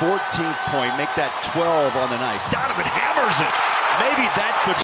14th point, make that 12 on the night. Donovan hammers it. Maybe that's the